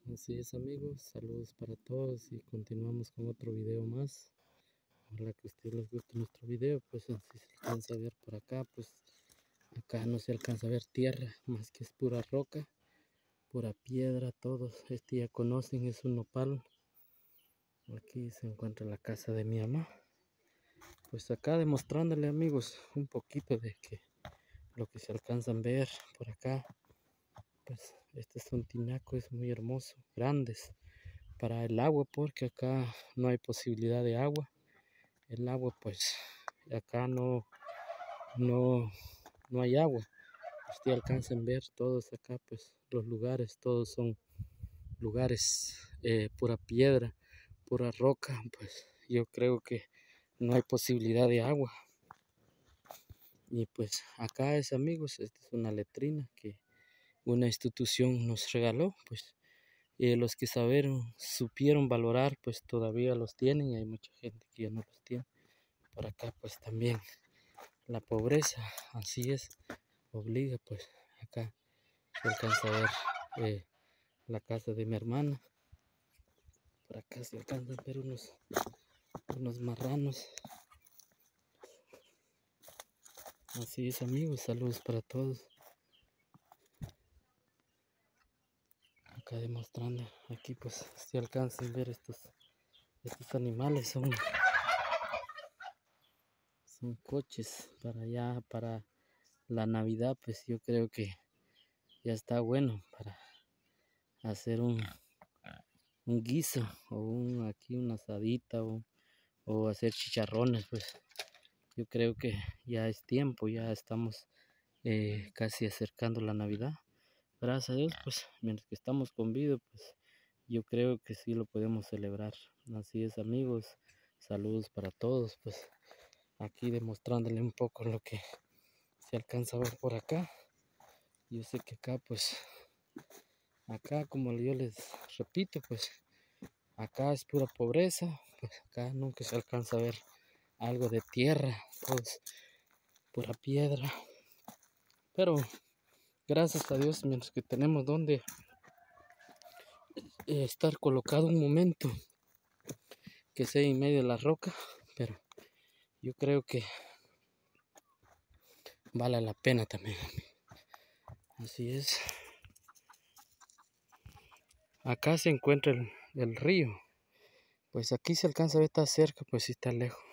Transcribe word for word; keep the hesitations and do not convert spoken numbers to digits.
Así es, amigos, saludos para todos y continuamos con otro video más. Ojalá que a ustedes les guste nuestro video, pues así se alcanza a ver por acá, pues acá no se alcanza a ver tierra, más que es pura roca, pura piedra, todos. Este ya conocen, es un nopal. Aquí se encuentra la casa de mi mamá. Pues acá demostrándole, amigos, un poquito de que lo que se alcanzan a ver por acá. Pues este es un tinaco, es muy hermoso, grandes para el agua, porque acá no hay posibilidad de agua. El agua, pues acá no no no hay agua. Ustedes alcanzan a ver todos acá, pues los lugares, todos son lugares eh, pura piedra, pura roca. Pues yo creo que no hay posibilidad de agua. Y pues acá es, amigos, esta es una letrina que una institución nos regaló. Pues eh, los que sabieron, supieron valorar, pues todavía los tienen, y hay mucha gente que ya no los tiene. Por acá pues también la pobreza, así es, obliga. Pues acá se alcanza a ver eh, la casa de mi hermana. Por acá se alcanzan a ver unos, unos marranos. Así es, amigos, saludos para todos. Acá demostrando, aquí pues se alcanzan a ver estos, estos animales, son, son coches para allá, para la Navidad. Pues yo creo que ya está bueno para hacer un, un guiso o un, aquí una asadita o, o hacer chicharrones. Pues yo creo que ya es tiempo, ya estamos eh, casi acercando la Navidad. Gracias a Dios, pues mientras que estamos con vida, pues yo creo que sí lo podemos celebrar. Así es, amigos, saludos para todos. Pues aquí demostrándole un poco lo que se alcanza a ver por acá. Yo sé que acá pues acá, como yo les repito, pues acá es pura pobreza. Pues acá nunca se alcanza a ver algo de tierra, pues pura piedra. Pero gracias a Dios, mientras que tenemos donde eh, estar colocado un momento, que sea en medio de la roca, pero yo creo que vale la pena también. Así es. Acá se encuentra el, el río. Pues aquí se alcanza a ver, está cerca, pues sí está lejos.